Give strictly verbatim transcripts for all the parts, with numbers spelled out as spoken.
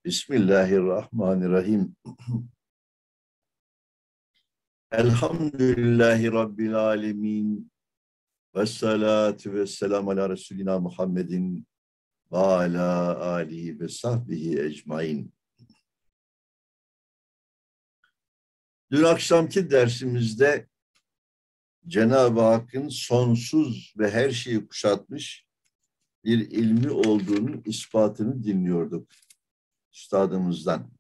Bismillahirrahmanirrahim. Elhamdülillahi Rabbil alemin. Vessalatu vesselamu ala Resulina Muhammedin ve ala alihi ve sahbihi ecmain. Dün akşamki dersimizde Cenab-ı Hakk'ın sonsuz ve her şeyi kuşatmış bir ilmi olduğunun ispatını dinliyorduk üstadımızdan.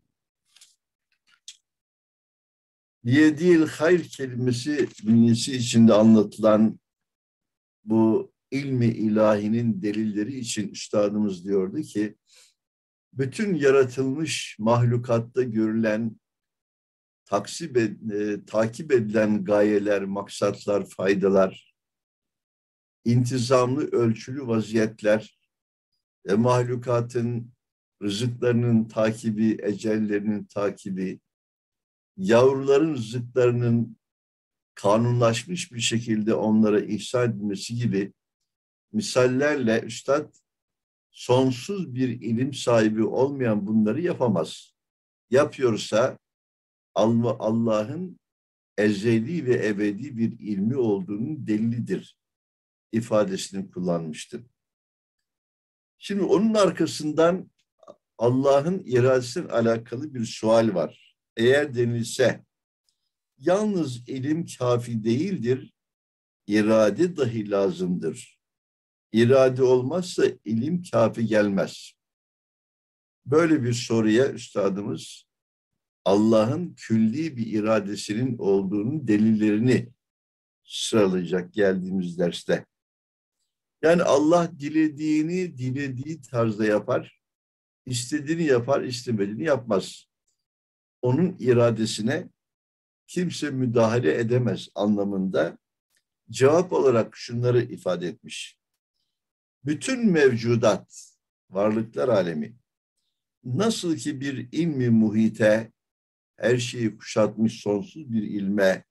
Yedil hayr kelimesi bünyesi içinde anlatılan bu ilmi ilahinin delilleri için üstadımız diyordu ki, bütün yaratılmış mahlukatta görülen, taksip ed e, takip edilen gayeler, maksatlar, faydalar, intizamlı, ölçülü vaziyetler ve mahlukatın rızıklarının takibi, ecellerinin takibi, yavruların rızıklarının kanunlaşmış bir şekilde onlara ihsan edilmesi gibi misallerle üstad sonsuz bir ilim sahibi olmayan bunları yapamaz. Yapıyorsa Allah'ın ezeli ve ebedi bir ilmi olduğunun delilidir ifadesini kullanmıştır. Şimdi onun arkasından Allah'ın iradesiyle alakalı bir sual var. Eğer denilse yalnız ilim kafi değildir, irade dahi lazımdır. İrade olmazsa ilim kafi gelmez. Böyle bir soruya üstadımız Allah'ın külli bir iradesinin olduğunun delillerini sıralayacak geldiğimiz derste. Yani Allah dilediğini dilediği tarzda yapar, istediğini yapar, istemediğini yapmaz. Onun iradesine kimse müdahale edemez anlamında cevap olarak şunları ifade etmiş. Bütün mevcudat, varlıklar alemi, nasıl ki bir ilmi muhite, her şeyi kuşatmış sonsuz bir ilme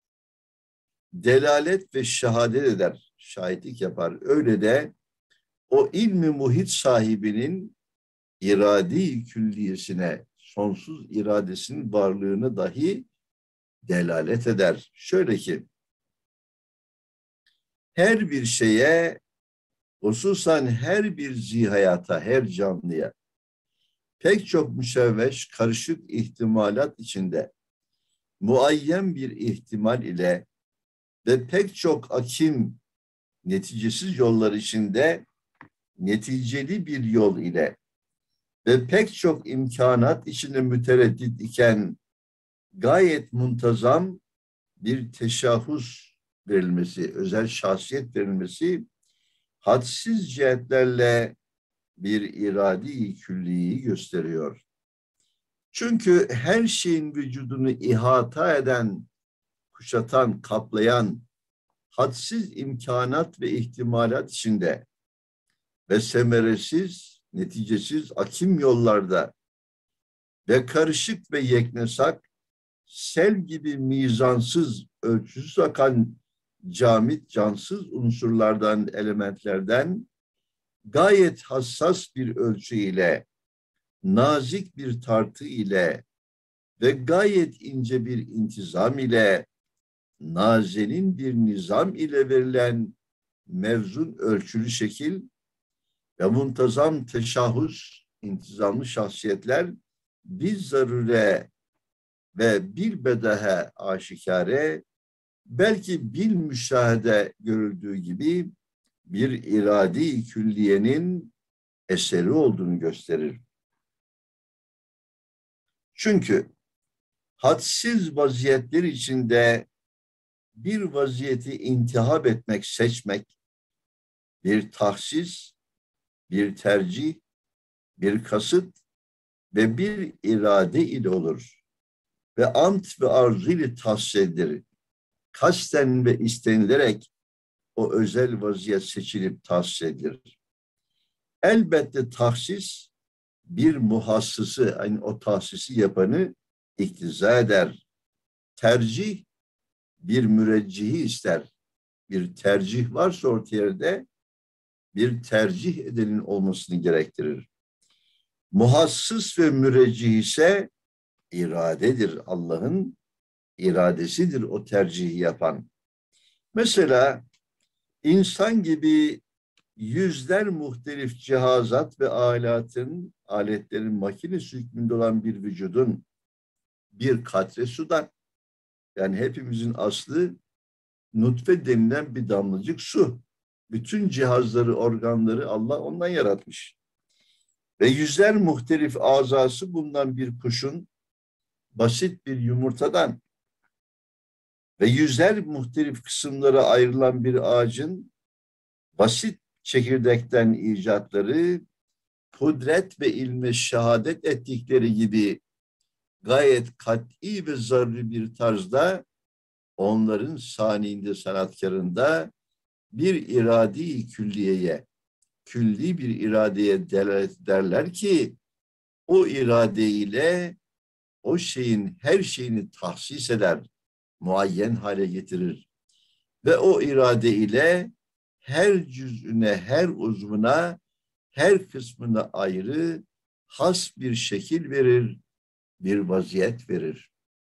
delalet ve şehadet eder, şahitlik yapar. Öyle de o ilmi muhit sahibinin iradi külliyesine, sonsuz iradesinin varlığını dahi delalet eder. Şöyle ki, her bir şeye, hususan her bir zihayata, her canlıya, pek çok müşevveş, karışık ihtimalat içinde, muayyen bir ihtimal ile ve pek çok akim, neticesiz yollar içinde, neticeli bir yol ile ve pek çok imkanat içinde mütereddit iken, gayet muntazam bir teşahhus verilmesi, özel şahsiyet verilmesi, hadsiz cihetlerle bir iradi külliyi gösteriyor. Çünkü her şeyin vücudunu ihata eden, kuşatan, kaplayan, hadsiz imkanat ve ihtimalat içinde ve semeresiz, neticesiz akim yollarda ve karışık ve yeknesak, sel gibi mizansız, ölçüsüz akan camit, cansız unsurlardan, elementlerden gayet hassas bir ölçü ile, nazik bir tartı ile ve gayet ince bir intizam ile, nazenin bir nizam ile verilen mevzun ölçülü şekil ve muntazam teşahhus, intizamlı şahsiyetler biz zarure ve bil bedahe aşikare, belki bil müşahede görüldüğü gibi bir iradi külliyenin eseri olduğunu gösterir. Çünkü hadsiz vaziyetler içinde bir vaziyeti intihab etmek, seçmek, bir tahsis, bir tercih, bir kasıt ve bir irade ile olur. Ve ant ve arzu ile tahsis edilir. Kasten ve istenilerek o özel vaziyet seçilip tahsis edilir. Elbette tahsis bir muhassısı, yani o tahsisi yapanı iktiza eder. Tercih bir müreccihi ister. Bir tercih varsa ortaya yerde bir tercih edenin olmasını gerektirir. Muhassıs ve müreccih ise iradedir. Allah'ın iradesidir o tercihi yapan. Mesela insan gibi yüzler muhtelif cihazat ve alatın, aletlerin makinesi hükmünde olan bir vücudun bir katre sudan, yani hepimizin aslı nutfe denilen bir damlacık su. Bütün cihazları, organları Allah ondan yaratmış. Ve yüzler muhtelif azası bundan bir kuşun basit bir yumurtadan ve yüzler muhtelif kısımlara ayrılan bir ağacın basit çekirdekten icatları, kudret ve ilme şehadet ettikleri gibi gayet kat'i ve zarri bir tarzda onların saniinde, sanatkarında bir iradi külliyeye, külli bir iradeye derler ki o irade ile o şeyin her şeyini tahsis eder, muayyen hale getirir. Ve o irade ile her cüz'üne, her uzvuna, her kısmına ayrı, has bir şekil verir, bir vaziyet verir.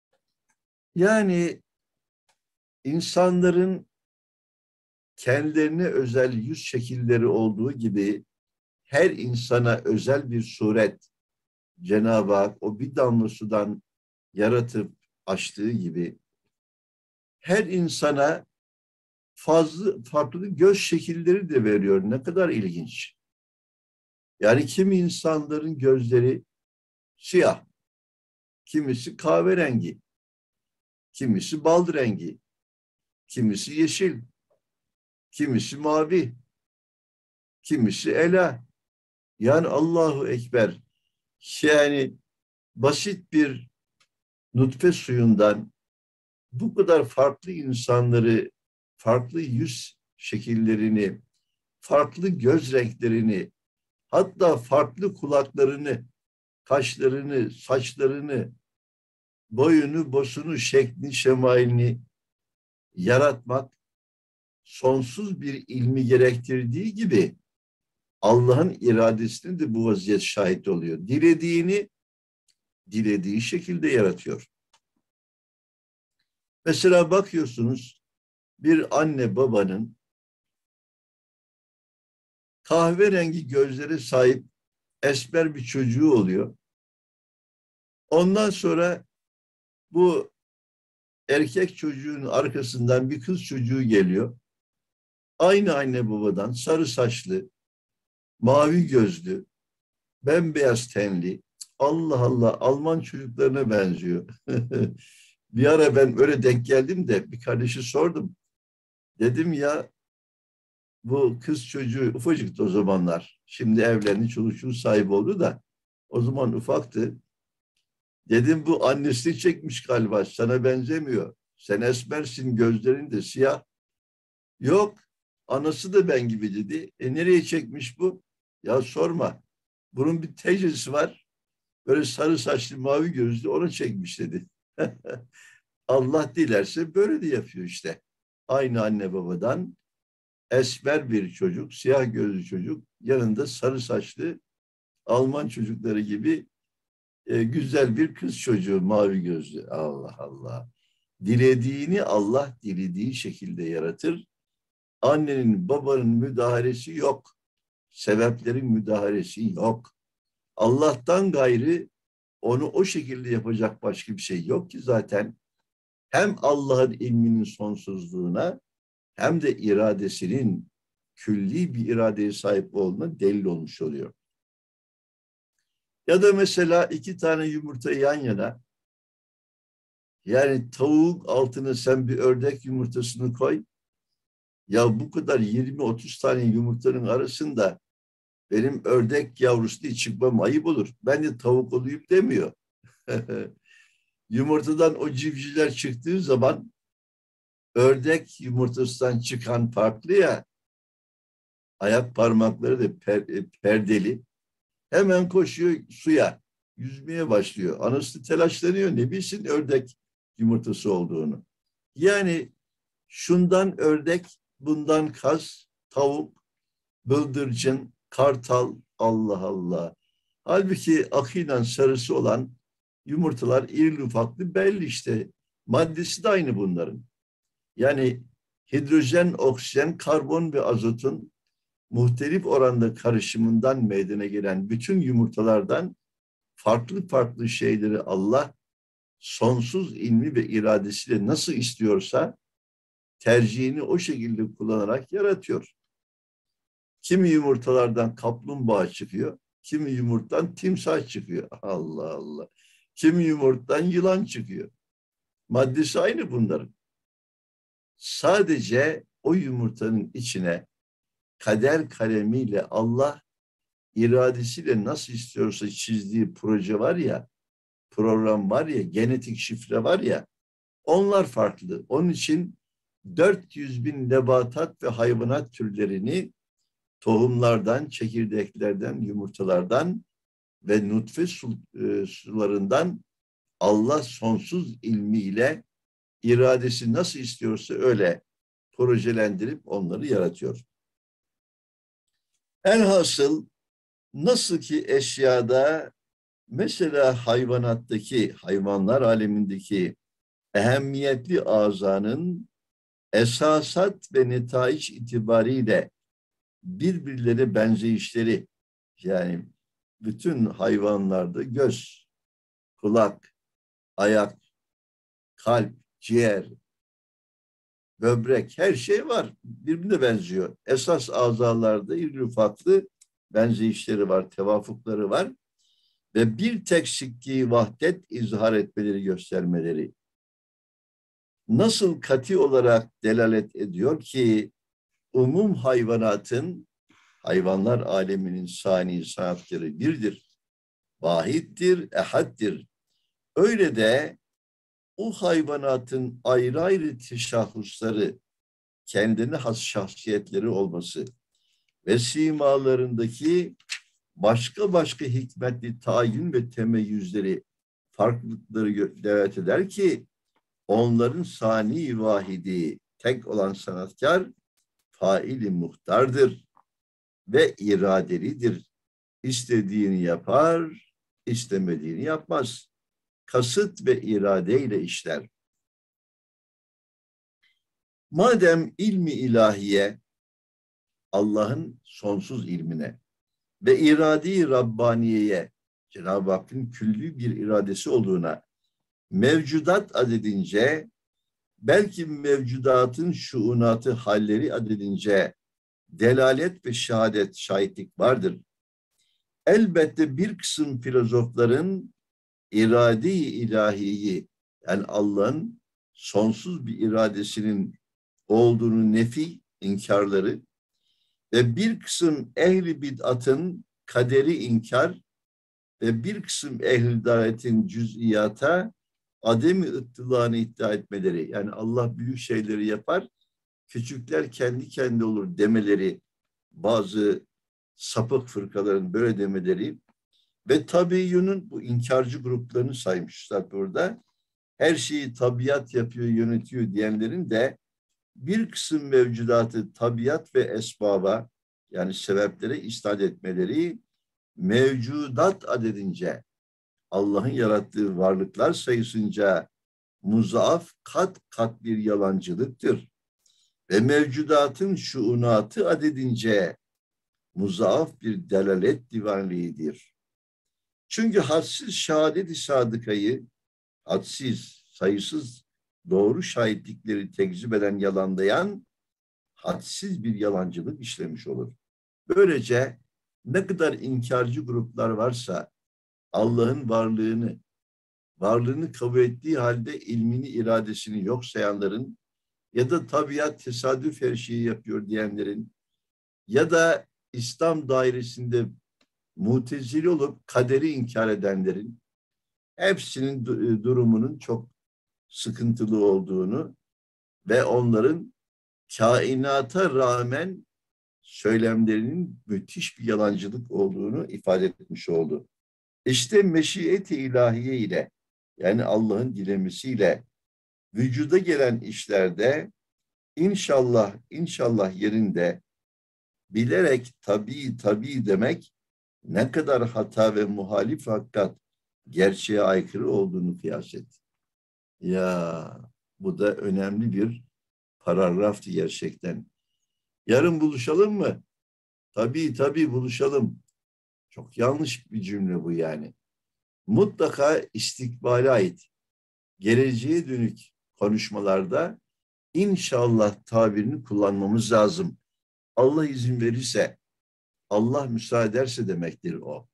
Yani insanların kendilerine özel yüz şekilleri olduğu gibi her insana özel bir suret Cenab-ı Hak o bir damla sudan yaratıp açtığı gibi her insana fazla farklı göz şekilleri de veriyor. Ne kadar ilginç. Yani kimi insanların gözleri siyah, kimisi kahverengi, kimisi bal rengi, kimisi yeşil, kimisi mavi, kimisi ela. Yani Allahu Ekber. Yani basit bir nutfe suyundan bu kadar farklı insanları, farklı yüz şekillerini, farklı göz renklerini, hatta farklı kulaklarını, kaşlarını, saçlarını, boyunu, bosunu, şeklini, şemailini yaratmak sonsuz bir ilmi gerektirdiği gibi Allah'ın iradesine de bu vaziyet şahit oluyor. Dilediğini dilediği şekilde yaratıyor. Mesela bakıyorsunuz bir anne babanın kahverengi gözlere sahip esmer bir çocuğu oluyor. Ondan sonra bu erkek çocuğun arkasından bir kız çocuğu geliyor. Aynı anne babadan sarı saçlı, mavi gözlü, bembeyaz tenli. Allah Allah, Alman çocuklarına benziyor. Bir ara ben öyle denk geldim de bir kardeşi sordum. Dedim ya bu kız çocuğu ufacıktı o zamanlar. Şimdi evlendi, çoluk çocuğu sahibi oldu da o zaman ufaktı. Dedim bu annesini çekmiş galiba, sana benzemiyor. Sen esmersin, gözlerin de siyah. Yok, anası da ben gibi dedi. E nereye çekmiş bu? Ya sorma. Bunun bir teyzesi var. Böyle sarı saçlı, mavi gözlü, ona çekmiş dedi. Allah dilerse böyle de yapıyor işte. Aynı anne babadan esmer bir çocuk, siyah gözlü çocuk, yanında sarı saçlı Alman çocukları gibi e, güzel bir kız çocuğu, mavi gözlü. Allah Allah. Dilediğini Allah dilediği şekilde yaratır. Annenin, babanın müdahalesi yok. Sebeplerin müdahalesi yok. Allah'tan gayrı onu o şekilde yapacak başka bir şey yok ki zaten. Hem Allah'ın ilminin sonsuzluğuna hem de iradesinin külli bir iradeye sahip olduğuna delil olmuş oluyor. Ya da mesela iki tane yumurta yan yana, yani tavuk altına sen bir ördek yumurtasını koy, ya bu kadar yirmi otuz tane yumurtanın arasında benim ördek yavrusu diye çıkmam ayıp olur. Ben de tavuk olayım demiyor. Yumurtadan o civcivler çıktığı zaman ördek yumurtasından çıkan farklı ya, ayak parmakları da per, perdeli. Hemen koşuyor suya, yüzmeye başlıyor. Anası telaşlanıyor, ne bilsin ördek yumurtası olduğunu. Yani şundan ördek, bundan kaz, tavuk, bıldırcın, kartal, Allah Allah. Halbuki akıyla sarısı olan yumurtalar irili ufaklı belli işte. Maddesi de aynı bunların. Yani hidrojen, oksijen, karbon ve azotun muhtelif oranda karışımından meydana gelen bütün yumurtalardan farklı farklı şeyleri Allah sonsuz ilmi ve iradesiyle nasıl istiyorsa tercihini o şekilde kullanarak yaratıyor. Kimi yumurtalardan kaplumbağa çıkıyor, kimi yumurtadan timsah çıkıyor. Allah Allah. Kimi yumurtadan yılan çıkıyor. Maddesi aynı bunların. Sadece o yumurtanın içine kader kalemiyle Allah iradesiyle nasıl istiyorsa çizdiği proje var ya, program var ya, genetik şifre var ya, onlar farklı. Onun için dört yüz bin nebatat ve hayvanat türlerini tohumlardan, çekirdeklerden, yumurtalardan ve nutfe su, e, sularından Allah sonsuz ilmiyle iradesi nasıl istiyorsa öyle projelendirip onları yaratıyor. Elhasıl nasıl ki eşyada mesela hayvanattaki, hayvanlar alemindeki ehemmiyetli azanın esasat ve netaiç itibariyle birbirleri benzeyişleri, yani bütün hayvanlarda göz, kulak, ayak, kalp, ciğer, böbrek, her şey var. Birbirine benziyor. Esas azalarda irili ufaklı benzeyişleri var, tevafukları var. Ve bir tek sikki vahdet izhar etmeleri, göstermeleri nasıl kati olarak delalet ediyor ki umum hayvanatın, hayvanlar aleminin sani sanatları birdir, vahittir, ehaddir. Öyle de o hayvanatın ayrı ayrı teşahhusları, kendine has şahsiyetleri olması ve simalarındaki başka başka hikmetli tayin ve temeyyüzleri, farklılıkları delalet eder ki onların sani vahidi, tek olan sanatkar faili muhtardır ve iradelidir. İstediğini yapar, istemediğini yapmaz. Kasıt ve iradeyle işler. Madem ilmi ilahiye, Allah'ın sonsuz ilmine ve iradi Rabbaniye'ye, Cenab-ı Hakk'ın külli bir iradesi olduğuna mevcudat adedince, belki mevcudatın şuunatı halleri adedince delalet ve şehadet, şahitlik vardır. Elbette bir kısım filozofların irade-i ilahiyi, yani Allah'ın sonsuz bir iradesinin olduğunu nefi, inkarları ve bir kısım ehli bid'atın kaderi inkar ve bir kısım ehli dalaletin cüz'iyata ademi ıttılağını iddia etmeleri, yani Allah büyük şeyleri yapar, küçükler kendi kendi olur demeleri, bazı sapık fırkaların böyle demeleri ve tabiyyunun, bu inkarcı gruplarını saymışlar burada, her şeyi tabiat yapıyor, yönetiyor diyenlerin de bir kısım mevcudatı tabiat ve esbaba, yani sebeplere isnat etmeleri mevcudat adedince, Allah'ın yarattığı varlıklar sayısınca muzaaf kat kat bir yalancılıktır. Ve mevcudatın şuunatı adedince muzaaf bir delalet divanliğidir. Çünkü hadsiz şehadet-i sadıkayı, hadsiz, sayısız doğru şahitlikleri tekzip eden, yalanlayan hadsiz bir yalancılık işlemiş olur. Böylece ne kadar inkarcı gruplar varsa Allah'ın varlığını, varlığını kabul ettiği halde ilmini, iradesini yok sayanların ya da tabiat tesadüf her şeyi yapıyor diyenlerin ya da İslam dairesinde mutezili olup kaderi inkar edenlerin hepsinin durumunun çok sıkıntılı olduğunu ve onların kainata rağmen söylemlerinin müthiş bir yalancılık olduğunu ifade etmiş oldu. İşte meşiyet-i ilahiye ile, yani Allah'ın dilemesiyle vücuda gelen işlerde inşallah inşallah yerinde bilerek tabii tabii demek Ne kadar hata ve muhalif hakikat gerçeğe aykırı olduğunu kıyas et. Ya bu da önemli bir paragraftı gerçekten. Yarın buluşalım mı? Tabii tabii buluşalım. Çok yanlış bir cümle bu yani. Mutlaka istikbale ait, geleceğe dönük konuşmalarda inşallah tabirini kullanmamız lazım. Allah izin verirse, Allah müsaade ederse demektir o.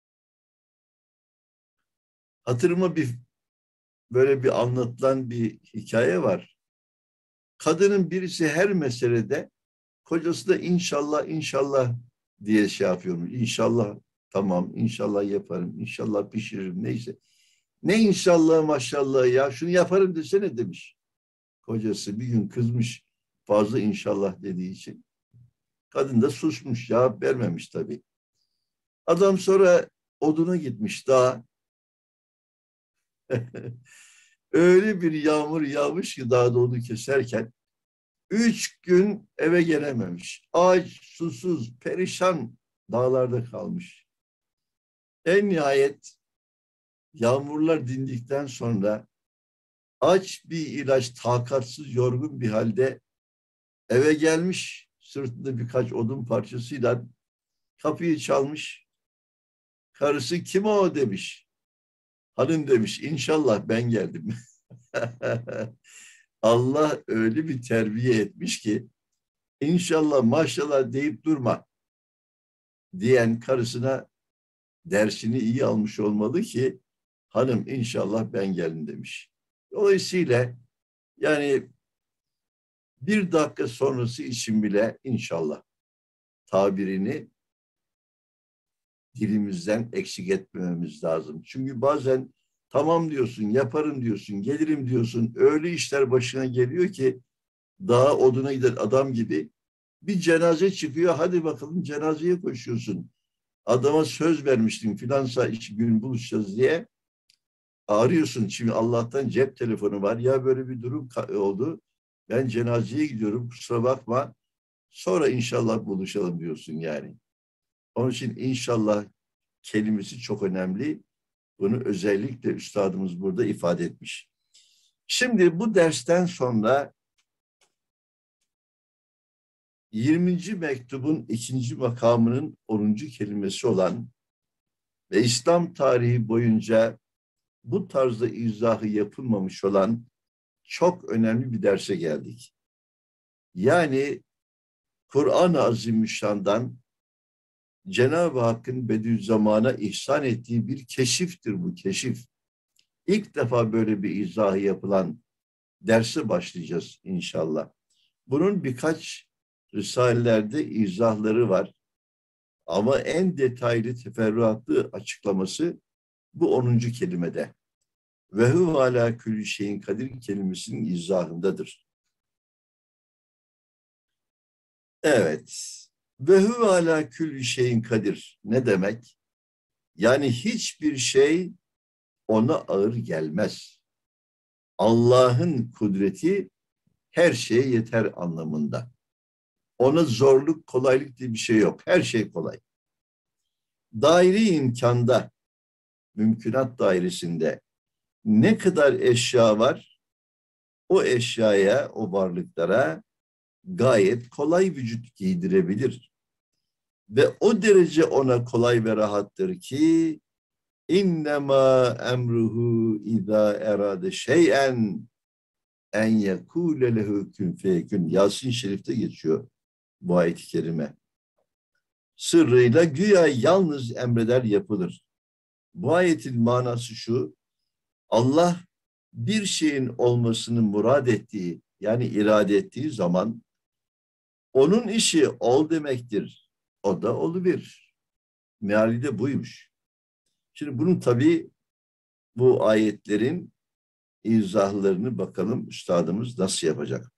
Hatırıma bir böyle bir anlatılan bir hikaye var. Kadının birisi her meselede kocası da inşallah inşallah diye şey yapıyormuş. İnşallah tamam, inşallah yaparım, inşallah pişiririm neyse. Ne inşallah maşallah ya şunu yaparım desene demiş. Kocası bir gün kızmış fazla inşallah dediği için. Kadın da susmuş, cevap vermemiş tabii. Adam sonra oduna gitmiş dağa. Öyle bir yağmur yağmış ki dağda onu keserken üç gün eve gelememiş. Aç, susuz, perişan dağlarda kalmış. En nihayet yağmurlar dindikten sonra aç bir ilaç, takatsız, yorgun bir halde eve gelmiş. Sırtında birkaç odun parçasıyla kapıyı çalmış. Karısı kim o demiş. Hanım demiş inşallah ben geldim. Allah öyle bir terbiye etmiş ki inşallah maşallah deyip durma diyen karısına dersini iyi almış olmalı ki hanım inşallah ben geldim demiş. Dolayısıyla yani bir dakika sonrası için bile inşallah tabirini dilimizden eksik etmememiz lazım. Çünkü bazen tamam diyorsun, yaparım diyorsun, gelirim diyorsun. Öyle işler başına geliyor ki dağa oduna giden adam gibi bir cenaze çıkıyor. Hadi bakalım cenazeye koşuyorsun. Adama söz vermiştin filansa iş gün buluşacağız diye. Arıyorsun. Şimdi Allah'tan cep telefonu var. Ya böyle bir durum oldu. Ben cenazeye gidiyorum. Kusura bakma. Sonra inşallah buluşalım diyorsun yani. Onun için inşallah kelimesi çok önemli. Bunu özellikle üstadımız burada ifade etmiş. Şimdi bu dersten sonra yirminci mektubun ikinci makamının onuncu kelimesi olan ve İslam tarihi boyunca bu tarzda izahı yapılmamış olan çok önemli bir derse geldik. Yani Kur'an-ı Azimüşşan'dan Cenab-ı Hakk'ın Bediüzzaman'a ihsan ettiği bir keşiftir bu keşif. İlk defa böyle bir izahı yapılan derse başlayacağız inşallah. Bunun birkaç risalelerde izahları var. Ama en detaylı, teferruatlı açıklaması bu onuncu kelimede. Ve huve alâ külli şeyin kadir kelimesinin izahındadır. Evet. Ve huve alâ külli şeyin kadir. Ne demek? Yani hiçbir şey ona ağır gelmez. Allah'ın kudreti her şeye yeter anlamında. Ona zorluk, kolaylık diye bir şey yok. Her şey kolay. Daire-i imkanda, mümkünat dairesinde ne kadar eşya var, o eşyaya, o varlıklara gayet kolay vücut giydirebilir. Ve o derece ona kolay ve rahattır ki İnnemâ emruhu izâ erâde şey'en en yekûle lehu kün feyekün. Yasin Şerif'te geçiyor bu ayet-i kerime. Sırrıyla güya yalnız emreder yapılır. Bu ayetin manası şu: Allah bir şeyin olmasını murad ettiği, yani irade ettiği zaman onun işi ol demektir. O da oluverir. Meali de buymuş. Şimdi bunun tabii bu ayetlerin izahlarını bakalım üstadımız nasıl yapacak.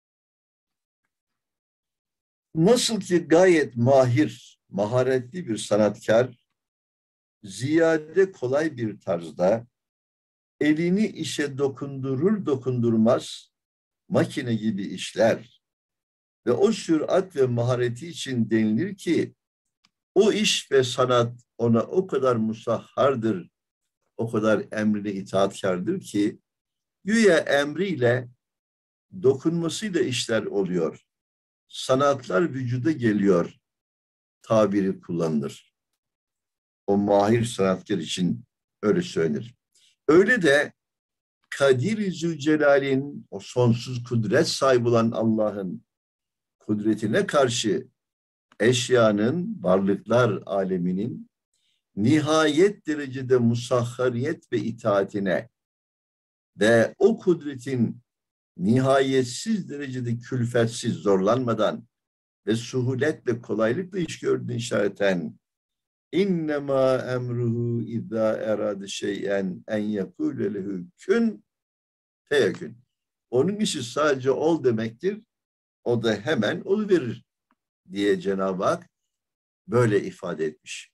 Nasıl ki gayet mahir, maharetli bir sanatkar, ziyade kolay bir tarzda elini işe dokundurur dokundurmaz makine gibi işler ve o sürat ve mahareti için denilir ki O iş ve sanat ona o kadar musahhardır, o kadar emrine itaatkardır ki güya emriyle, dokunmasıyla işler oluyor. Sanatlar vücuda geliyor tabiri kullanılır. O mahir sanatkar için öyle söylenir. Öyle de Kadir-i Zülcelal'in, o sonsuz kudret sahibi olan Allah'ın kudretine karşı eşyanın, varlıklar aleminin nihayet derecede musahhariyet ve itaatine ve o kudretin nihayetsiz derecede külfetsiz, zorlanmadan ve suhuletle, kolaylıkla iş gördüğünü işareten İnnemâ emruhu idâ erâde şey'en en yekûle lehu kün feyekün. Onun işi sadece ol demektir. O da hemen oluverir diye Cenab-ı Hak böyle ifade etmiş.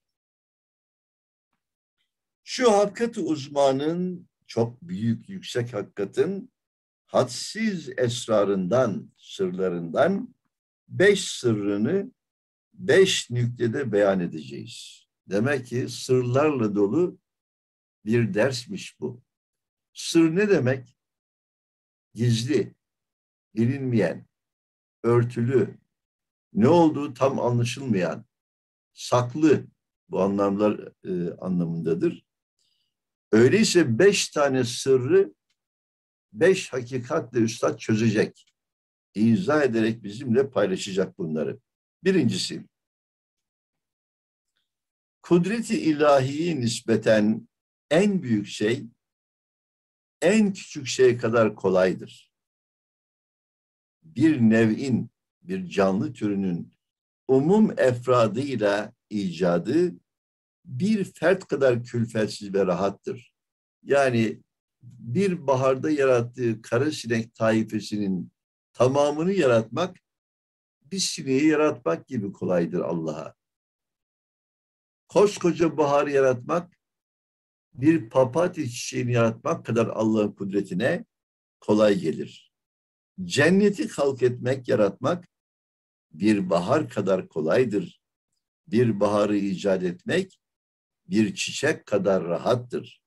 Şu hakikat-ı uzmanın, çok büyük, yüksek hakikatin hadsiz esrarından, sırlarından beş sırrını beş nüktede beyan edeceğiz. Demek ki sırlarla dolu bir dersmiş bu. Sır ne demek? Gizli, bilinmeyen, örtülü, ne olduğu tam anlaşılmayan, saklı, bu anlamlar e, anlamındadır. Öyleyse beş tane sırrı beş hakikatle üstad çözecek, izah ederek bizimle paylaşacak bunları. Birincisi, kudret-i ilahiye nispeten en büyük şey, en küçük şey kadar kolaydır. Bir nev'in, bir canlı türünün umum efradıyla icadı bir fert kadar külfetsiz ve rahattır. Yani bir baharda yarattığı karasinek taifesinin tamamını yaratmak, bir sineği yaratmak gibi kolaydır Allah'a. Koskoca baharı yaratmak, bir papatya çiçeğini yaratmak kadar Allah'ın kudretine kolay gelir. Cenneti halk etmek, yaratmak bir bahar kadar kolaydır. Bir baharı icat etmek bir çiçek kadar rahattır.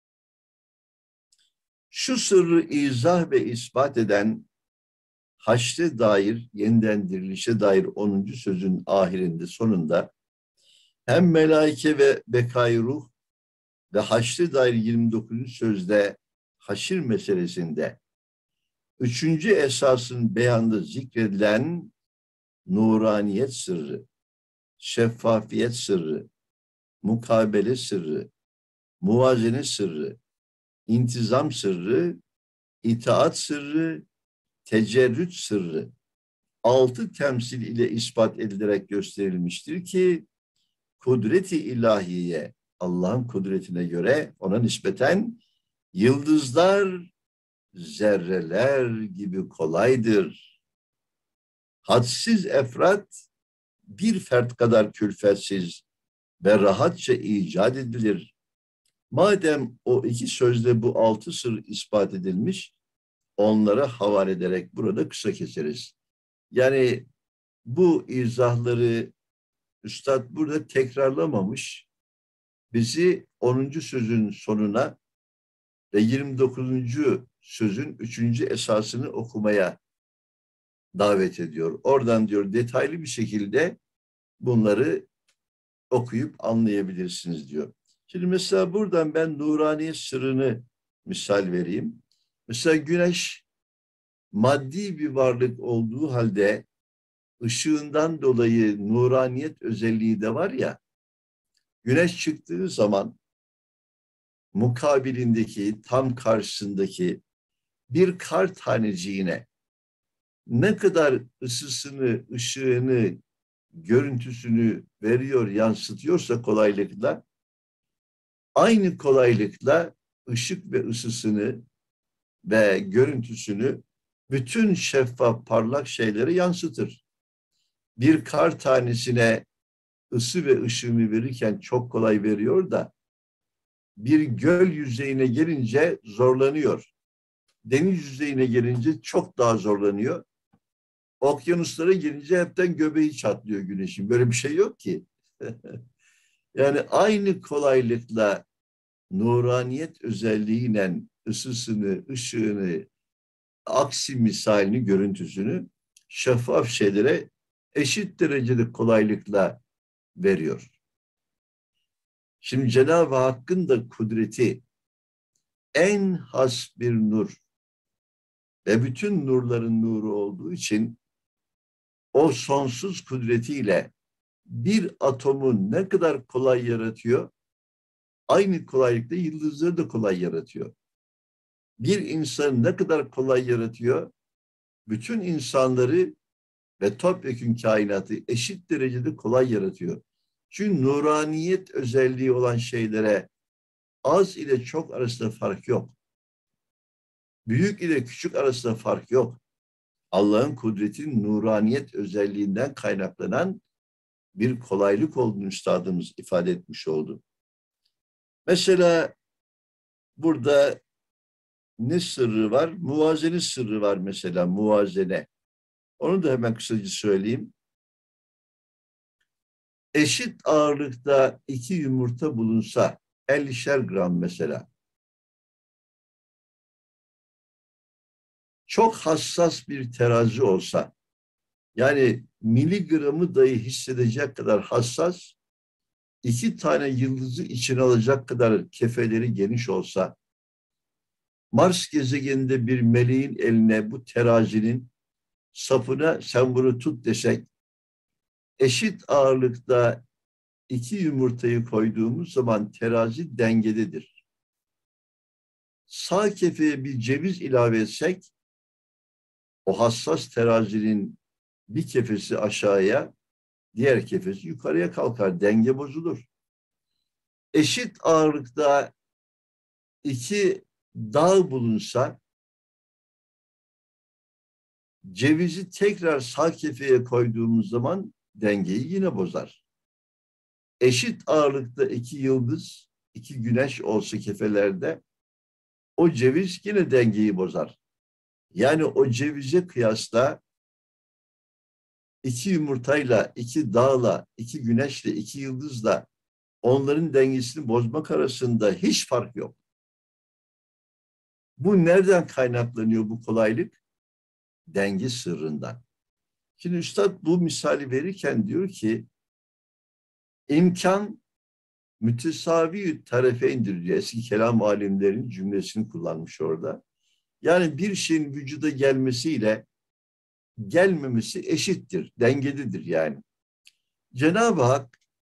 Şu sırrı izah ve ispat eden haşre dair, yeniden dirilişe dair onuncu sözün ahirinde, sonunda hem melaike ve bekay ruh ve haşre dair yirmi dokuzuncu sözde haşir meselesinde üçüncü esasın beyanda zikredilen nuraniyet sırrı, şeffafiyet sırrı, mukabele sırrı, muvazene sırrı, intizam sırrı, itaat sırrı, tecerrüt sırrı altı temsil ile ispat edilerek gösterilmiştir ki kudret-i ilahiye, Allah'ın kudretine göre ona nispeten yıldızlar, zerreler gibi kolaydır. Hadsiz efrat bir fert kadar külfetsiz ve rahatça icat edilir. Madem o iki sözde bu altı sır ispat edilmiş, onlara havale ederek burada kısa keseriz. Yani bu izahları Üstad burada tekrarlamamış, bizi onuncu sözün sonuna ve yirmi dokuzuncu sözün üçüncü esasını okumaya davet ediyor. Oradan diyor detaylı bir şekilde bunları okuyup anlayabilirsiniz diyor. Şimdi mesela buradan ben nurani sırrını misal vereyim. Mesela güneş maddi bir varlık olduğu halde ışığından dolayı nuraniyet özelliği de var ya, güneş çıktığı zaman mukabilindeki, tam karşısındaki bir kar taneciğine ne kadar ısısını, ışığını, görüntüsünü veriyor, yansıtıyorsa kolaylıkla, aynı kolaylıkla ışık ve ısısını ve görüntüsünü bütün şeffaf, parlak şeyleri yansıtır. Bir kar tanesine ısı ve ışığını verirken çok kolay veriyor da bir göl yüzeyine gelince zorlanıyor. Deniz yüzeyine gelince çok daha zorlanıyor. Okyanuslara gelince hepten göbeği çatlıyor güneşin. Böyle bir şey yok ki. Yani aynı kolaylıkla nuraniyet özelliğiyle ısısını, ışığını, aksi misalini, görüntüsünü şeffaf şeylere eşit derecede kolaylıkla veriyor. Şimdi Cenab-ı Hakk'ın da kudreti en has bir nur ve bütün nurların nuru olduğu için o sonsuz kudretiyle bir atomu ne kadar kolay yaratıyor, aynı kolaylıkla yıldızları da kolay yaratıyor. Bir insanı ne kadar kolay yaratıyor, bütün insanları ve topyekün kainatı eşit derecede kolay yaratıyor. Çünkü nuraniyet özelliği olan şeylere az ile çok arasında fark yok. Büyük ile küçük arasında fark yok. Allah'ın kudretinin nuraniyet özelliğinden kaynaklanan bir kolaylık olduğunu üstadımız ifade etmiş oldu. Mesela burada ne sırrı var? Muvazene sırrı var mesela, muvazene. Onu da hemen kısaca söyleyeyim. Eşit ağırlıkta iki yumurta bulunsa, ellişer gram mesela, çok hassas bir terazi olsa, yani miligramı dahi hissedecek kadar hassas, iki tane yıldızı içine alacak kadar kefeleri geniş olsa, Mars gezegeninde bir meleğin eline bu terazinin sapına sen bunu tut desek, eşit ağırlıkta iki yumurtayı koyduğumuz zaman terazi dengededir. Sağ kefeye bir ceviz ilave etsek, o hassas terazinin bir kefesi aşağıya, diğer kefesi yukarıya kalkar, denge bozulur. Eşit ağırlıkta iki dağ bulunsa, cevizi tekrar sağ kefeye koyduğumuz zaman dengeyi yine bozar. Eşit ağırlıkta iki yıldız, iki güneş olsa kefelerde, o ceviz yine dengeyi bozar. Yani o cevize kıyasla iki yumurtayla, iki dağla, iki güneşle, iki yıldızla onların dengesini bozmak arasında hiç fark yok. Bu nereden kaynaklanıyor bu kolaylık? Denge sırrından. Şimdi üstad bu misali verirken diyor ki, imkan mütesavi tarafeyndir diyor. Eski kelam alimlerinin cümlesini kullanmış orada. Yani bir şeyin vücuda gelmesiyle gelmemesi eşittir, dengededir yani. Cenab-ı Hak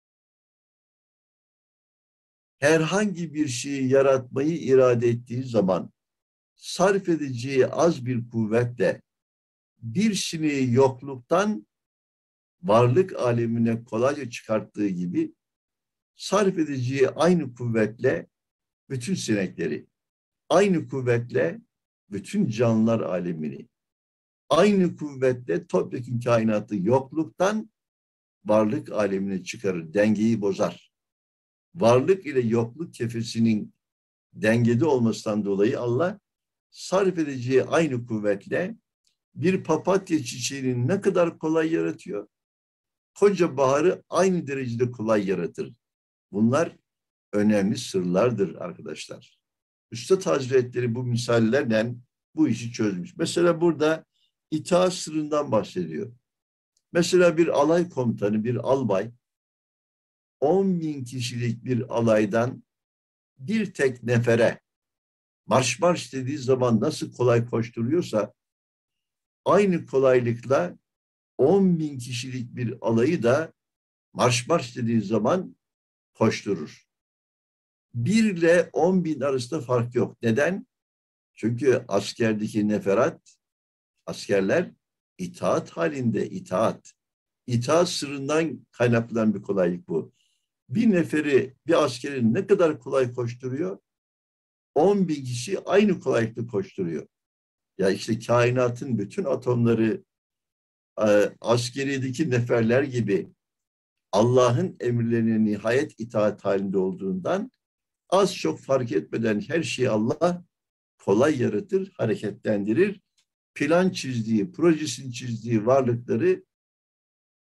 herhangi bir şeyi yaratmayı irade ettiği zaman sarf edeceği az bir kuvvetle bir sineği yokluktan varlık alemine kolayca çıkarttığı gibi sarf edeceği aynı kuvvetle bütün sinekleri, aynı kuvvetle bütün canlılar alemini, aynı kuvvetle topyekun kainatı yokluktan varlık alemine çıkarır, dengeyi bozar. Varlık ile yokluk kefesinin dengede olmasından dolayı Allah sarf edeceği aynı kuvvetle bir papatya çiçeğini ne kadar kolay yaratıyor, koca baharı aynı derecede kolay yaratır. Bunlar önemli sırlardır arkadaşlar. Üstad Hazretleri bu misallerle bu işi çözmüş. Mesela burada itaat sırrından bahsediyor. Mesela bir alay komutanı, bir albay, on bin kişilik bir alaydan bir tek nefere marş marş dediği zaman nasıl kolay koşturuyorsa, aynı kolaylıkla on bin kişilik bir alayı da marş marş dediği zaman koşturur. Bir ile on bin arasında fark yok. Neden? Çünkü askerdeki neferat, askerler itaat halinde, itaat. İtaat sırrından kaynaklanan bir kolaylık bu. Bir neferi, bir askerin ne kadar kolay koşturuyor? on bin kişi aynı kolaylıkla koşturuyor. Ya işte kainatın bütün atomları e, askerideki neferler gibi Allah'ın emirlerine nihayet itaat halinde olduğundan az çok fark etmeden her şeyi Allah kolay yaratır, hareketlendirir. Plan çizdiği, projesini çizdiği varlıkları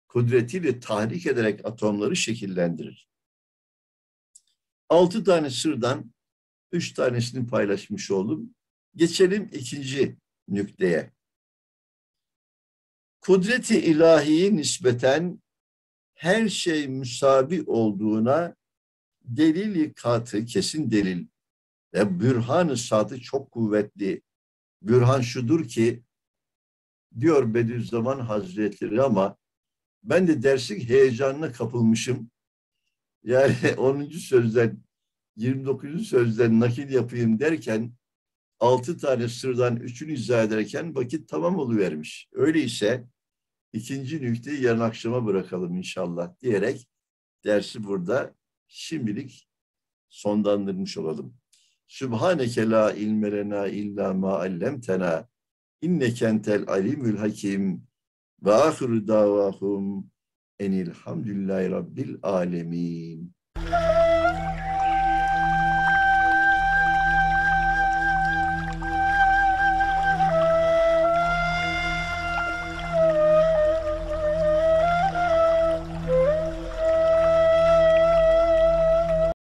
kudretiyle tahrik ederek atomları şekillendirir. Altı tane sırdan üç tanesini paylaşmış oldum. Geçelim ikinci nükteye. Kudreti ilahiye nispeten her şey müsavi olduğuna delil-i katı, kesin delil ve bürhan-ı sadı çok kuvvetli. Bürhan şudur ki, diyor Bediüzzaman Hazretleri, ama ben de dersin heyecanına kapılmışım. Yani onuncu sözden, yirmi dokuzuncu sözden nakil yapayım derken altı tane sırdan üçünü izah ederken vakit tamam oluvermiş. Öyleyse ikinci nükteyi yarın akşama bırakalım inşallah diyerek dersi burada şimdilik sonlandırmış olalım. Sübhaneke la ilme lena illa ma allemtena inneke entel alimül hakim ve ahiru davahum enilhamdülillahi rabbil alemin.